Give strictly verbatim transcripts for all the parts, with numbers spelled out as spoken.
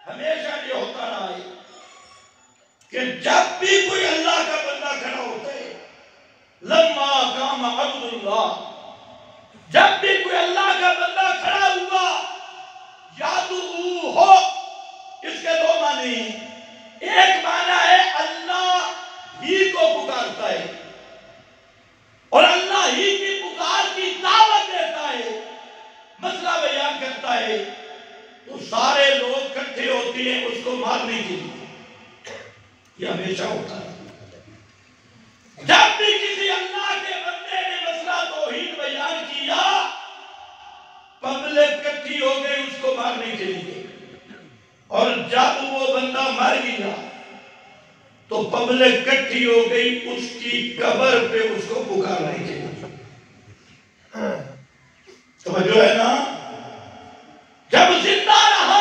ہمیشہ یہ ہوتا رہا ہے کہ جب بھی کوئی اللہ کا بندہ کھڑا ہوتا ہے، لما قام عبد اللہ، جب بھی کوئی اللہ کا بندہ کھڑا ہوا، یادعو ہو، اس کے دو معنی ہیں۔ ایک معنی ہے اللہ ہی کو پکارتا ہے اور اللہ ہی کی پکار کی دعوت دیتا ہے، مسئلہ بیان کرتا ہے، تو سارے لوگ اکٹھے ہوتے ہیں اس کو مارنے کے لیے۔ یہ ہمیشہ ہوتا ہے جب بھی کسی اللہ کے بندے نے مسئلہ توحید بیان کیا، پبلک اکٹھی ہو گئی اس کو مارنے کے لیے، اور جب وہ بندہ مر گیا تو پبلک اکٹھی ہو گئی اس کی قبر پہ اس کو پکارنے کے لیے۔ توجہ ہے نا؟ جب زندہ رہا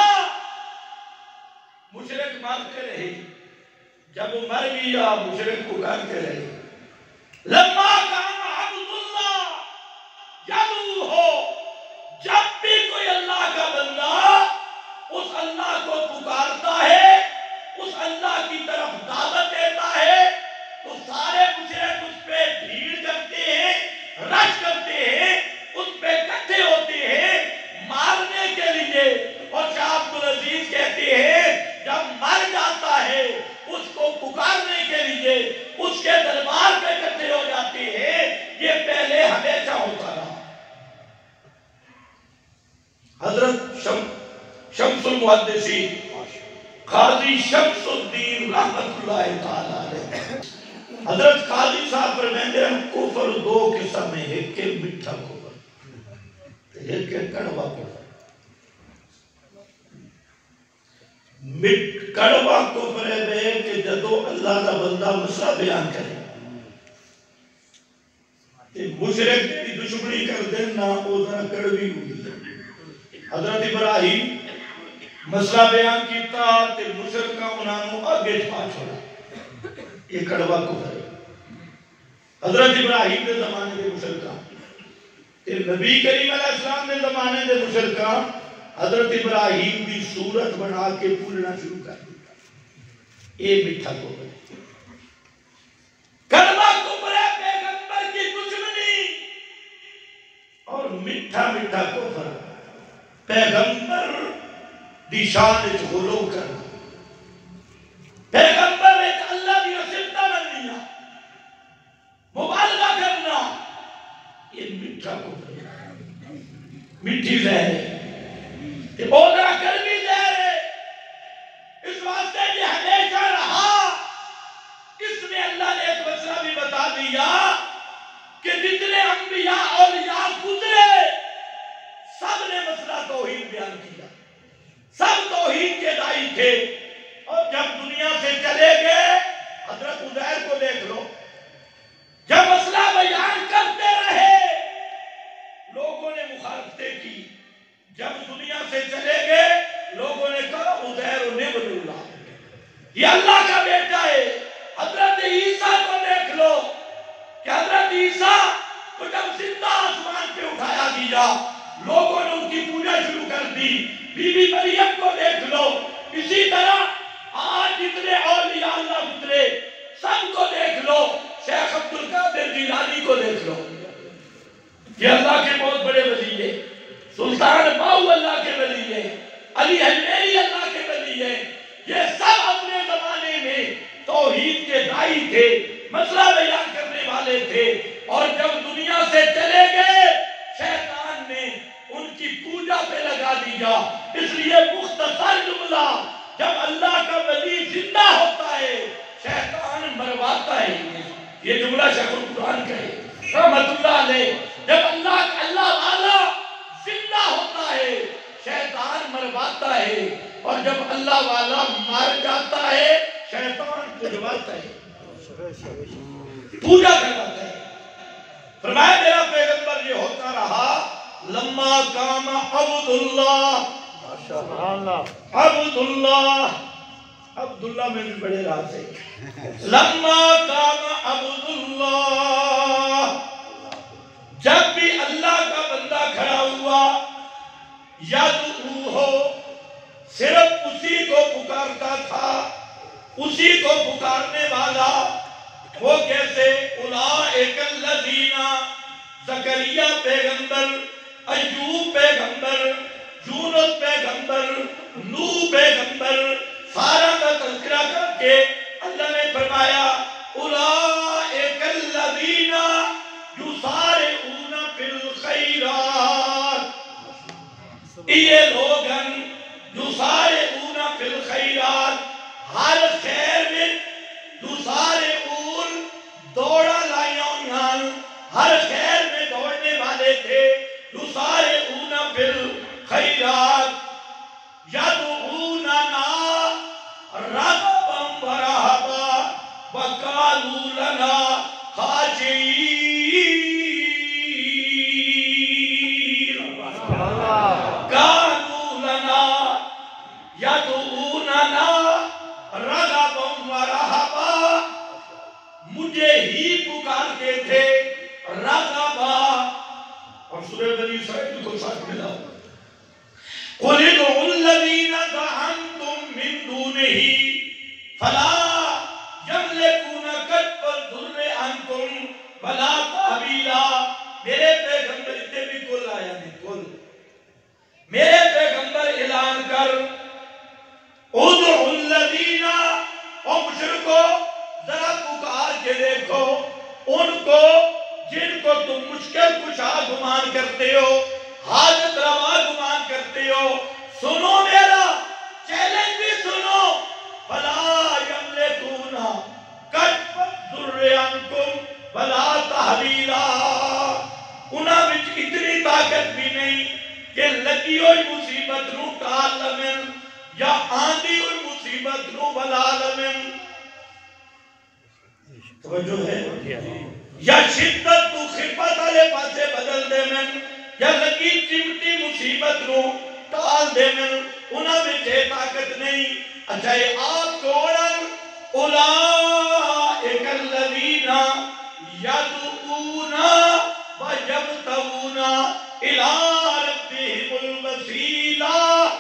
مشرک مانتے رہے، جب وہ مر گیا مشرک پکارتے رہے۔ لما قام عبد اللہ یدعو ہو، جب بھی کوئی اللہ کا بندہ اس اللہ کو پکارتا ہے، اس اللہ کی طرف دعوت دیتا ہے، تو سارے مشرک اس پہ بھیڑ کرتے ہیں، رش کرتے ہیں، اس پہ اکٹھے ہوتے ہیں مارنے کے لیے۔ اور شاہ عبدالعزیز کہتے ہیں جب مر جاتا ہے اس کو پکارنے کے لیے اس کے دربار پہ اکٹھے ہو جاتے ہیں۔ یہ پہلے ہمیشہ ہوتا رہا۔ حضرت شمس المحدثین قاضی شمس الدین رحمت اللہ تعالیٰ علیہ، حضرت قاضی صاحب فرماتے ہیں کفر دو قسم ہے، ایک کے میٹھا کفر، ایک کے کڑوا کفر۔ مٹ کڑوا کفر ہے کہ جدو اللہ کا بندہ مسئلہ بیان کرے کہ مشرک کی دشمنی کر دینا او ذرا کڑوی ہوئی۔ حضرت ابراہیم مسئلہ بیان کیتا کہ مشرکہ انہوں آگے چھپا چھوڑا، یہ کڑوا کفر ہے۔ حضرت ابراہیم کے زمانے کے مشرکہ، کہ نبی کریم علیہ السلام کے زمانے کے مشرکہ حضرت ابراہیم کی صورت بنا کے پولنا شروع کر دیا۔ یہ میٹھا کفر ہے۔ کڑوا کفر ہے پیغمبر کی دشمنی، اور میٹھا میٹھا کفر پیغمبر دی شان وچ غلو کرنا، پیغمبر وچ اللہ دی صفت مننا، مبالغہ کرنا، یہ میٹھا کفر ہے، میٹھی زہر ہے، یہ بہت بڑا کڑوی زہر ہے۔ اس واسطے یہ ہمیشہ رہا۔ اس میں اللہ نے ایک مسئلہ بھی بتا دیا کہ جتنے انبیاء اولیاء گزرے سب نے مسئلہ توحید بیان کیا، سب توحید کے داعی تھے، اور جب دنیا سے چلے گئے حضرت عزیر کو دیکھ لو، جب مسئلہ بیان کرتے رہے لوگوں نے مخالفتیں کی، جب دنیا سے چلے گئے لوگوں نے کہا عزیر ابن اللہ، یہ اللہ کا بیٹا ہے۔ حضرت عیسیٰ کو دیکھ لو کہ حضرت عیسیٰ کو جب زندہ آسمان پہ اٹھایا گیا لوگوں نے ان کی پوجا شروع کر دی۔ بی بی مریم کو دیکھ لو، اسی طرح آج جتنے اولیاء اللہ گزرے سب کو دیکھ لو، شیخ عبدالقادر جیلانی کو دیکھ لو، یہ اللہ کے بہت بڑے ولی ہیں، سلطان باؤ اللہ کے ولی ہیں، علی حجویری اللہ کے ولی ہیں، یہ سب اپنے زمانے میں توحید کے داعی تھے، مسئلہ بیان کرنے والے تھے، اور جب دنیا سے چلے گئے شیطان نے ان کی پوجا پہ لگا دیا۔ اس لیے مختصر جملہ، جب اللہ کا ولی زندہ ہوتا ہے شیطان مرواتا ہے۔ یہ جملہ شیخ القرآن کا ہے رحمت اللہ علیہ، جب اللہ اللہ والا زندہ ہوتا ہے شیطان مرواتا ہے، اور جب اللہ والا مر جاتا ہے شیطان پجواتا ہے، پوجا کرواتا ہے۔ فرمایا میرا پیغمبر یہ ہوتا رہا، لما قام عبد اللہ، عبد اللہ، عبداللہ میں بھی بڑے راز ہے، لما قام عبد اللہ، جب بھی اللہ کا بندہ کھڑا ہوا، یدعو ہو، صرف اسی کو پکارتا تھا، اسی کو پکارنے والا وہ کیسے؟ اولئک الذین، زکریا پیغمبر، ایوب پیغمبر، یونس پیغمبر، نوح پیغمبر، سارا کا تذکرہ کر کے اللہ نے فرمایا اولئک الذین یسارعون فی الخیرات، یہ لوگ ہیں یسارعون فی الخیرات، ہر خیر میں یسارعون دوڑا لائیاں ہوئیاں، ہر خیر میں دوڑنے والے تھے، یسارعون فی الخیرات یدعوننا رغبا ورہبا وقالوا لنا خاشعین، قالوا لنا یدعوننا رغبا ورہبا، مجھے ہی پکارتے تھے رغبا، اور سورہ بنی اسرائیل کو ساتھ ملا قُلِ ادْعُوا الَّذِينَ زَعَمْتُم مِّن دُونِهِ فَلَا يَمْلِكُونَ كَشْفَ الضُّرِّ عَنكُمْ وَلَا تَحْوِيلًا، میرے پیغمبر اتنے بھی کل آیا نہیں، کل میرے پیغمبر اعلان کر ادعوا الذین، او مشرکو ذرا پکار کے دیکھو ان کو جن کو تم مشکل کشا گمان کرتے ہو، حاجت روا گمان کرتے ہو، سنو میرا چیلنج بھی سنو، فَلَا يَمْلِكُونَ كَشْفَ الضُّرِّ عَنْكُمْ وَلَا تَحْوِيلًا، انہاں وچ اتنی طاقت بھی نہیں کہ لگی ہوئی مصیبت نو ٹال لمن یا آندھی ہوئی مصیبت نو بلا لمن، توجہ ہے، یا شدت تو خفت والے پاسے بدل دے من، یا لگی چمٹی مصیبت نو ٹال دے من، انہاں میں جے طاقت نہیں۔ اچھا یہ آپ کوڑن اولئک الذین یدعون ویبتغون الی ربہم الوسیلہ،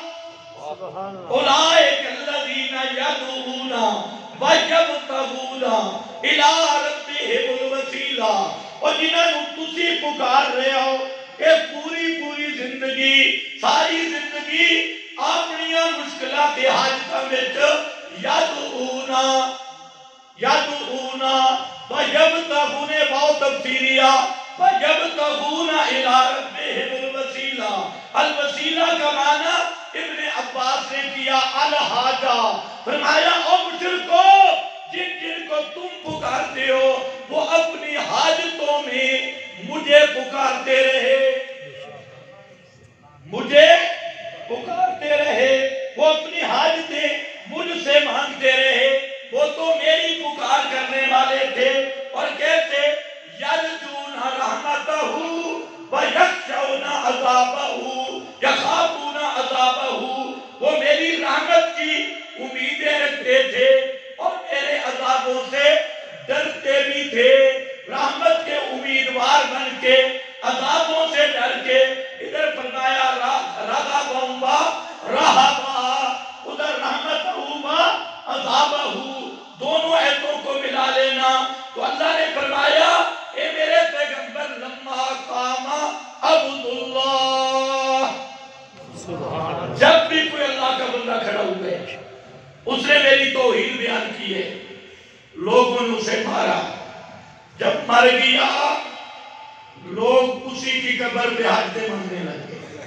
اولئک الذین یدعون ویبتغون الی ربہم الوسیلہ، اور جنہوں تسی پکار رہے ہو کہ پوری پوری زندگی، ساری زندگی اپنیاں مشکلات حاجتاں وچ یدعونا یدعونا ویبتغون، بہت تفسیریا ویبتغون الی ربہم الوسیلہ، الوسیلہ کا معنی ابن عباس نے کیا الحاجہ، فرمایا او مشرکو جن جن کو تم پکارتے ہو وہ اپنی حاجتوں میں مجھے پکارتے رہے، مجھے پکارتے رہے، وہ اپنی حاجتیں مجھ سے مانگتے رہے، وہ تو میری پکار کرنے والے تھے، اور کہتے یرجون رحمتہ ویخشون عذابہ یخافون عذابہ، وہ میری رحمت کی امیدیں رکھتے تھے اور میرے عذابوں سے ڈرتے بھی تھے، رحمت کے امیدوار بن کے عذابوں سے ڈر کے، ادھر فرمایا رغبا و رہبا، ادھر رحمت ہوا عذابہ، دونوں ایتوں کو ملا لینا، تو اللہ نے فرمایا اے میرے پیغمبر لما قام عبد اللہ، جب بھی کوئی اللہ کا بندہ کھڑا ہوئے اس نے میری توحید بیان کی ہے، لوگوں نے اسے مارا، جب مر گیا لوگ اسی کی قبر پہ حاجتیں مانگنے لگے،